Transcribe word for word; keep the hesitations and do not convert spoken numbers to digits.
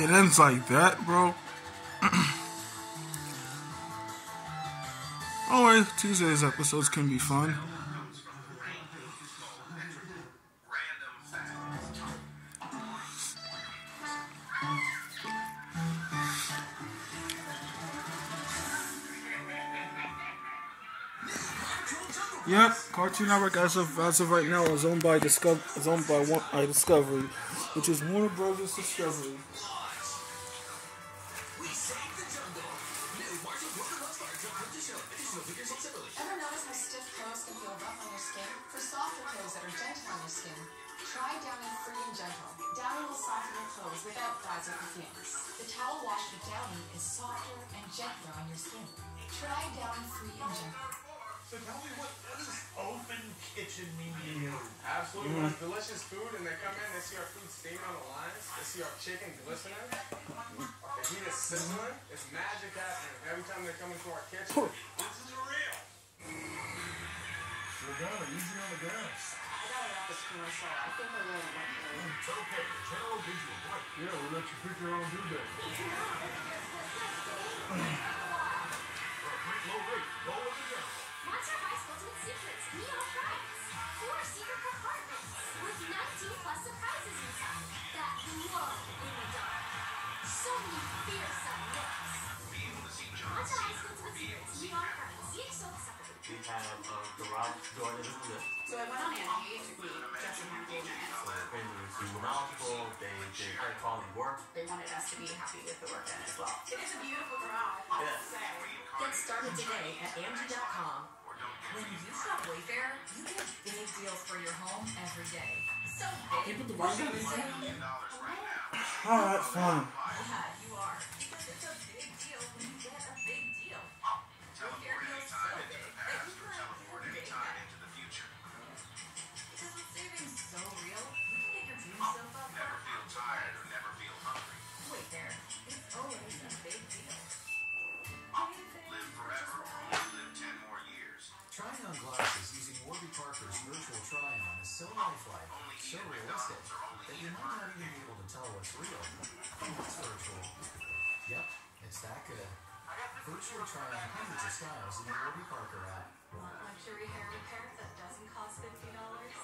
It ends like that, bro. Alright, Tuesday's episodes can be fun. Yep, Cartoon Network as of as of right now is owned by Discover is owned by one by Discovery, which is Warner Brothers Discovery. Ever notice how stiff clothes can feel rough on your skin? For softer clothes that are gentle on your skin, try Downy Free and Gentle. Downy will soften your clothes without frizz or perfumes. The towel wash with Downy is softer and gentler on your skin. Try Downy Free and Gentle. So tell me, what, what does open kitchen mean to you? Absolutely. Mm. When it's delicious food and they come in, they see our food steaming on the lines, they see our chicken glistening, the heat is sizzling, it's magic happening. Every time they come into our kitchen, this is real. We're going easy on the ground. I gotta wrap this commercial. I think I really want to. It's okay. The channel gives you a break. Yeah, we'll let you pick your own due date. For a great low rate, go with the general. Monster High's Ultimate Secrets, Neon Prize. Four secret compartments with nineteen plus surprises inside that glow in the dark. So many fearsome looks. Monster High's Ultimate Secrets, Neon Prize. Each sold separately. We have a garage door that is lit. So I went on Angie to meet Justin Hampton and So it's been super knowledgeable. They did high quality work. they wanted us to be happy with the work done as well. It is a beautiful garage, I Yeah. have to say. Get started today at Angie dot com. When you shop Wayfair, you get big deals for your home every day. So big. Keep it the right down. Yeah, Alright, fine. you are. Because it's a big deal when you get a big deal. Wayfair deals so big that you might have big back. Because with savings so real, you can get your dream sofa for Wayfair. It's always a big deal. Trying on glasses using Warby Parker's virtual try-on is so lifelike, so realistic, that you might not even be able to tell what's real from what's virtual. Yep, it's that good. Virtually try on hundreds of styles in the Warby Parker app. Want luxury hair repair that doesn't cost fifty dollars?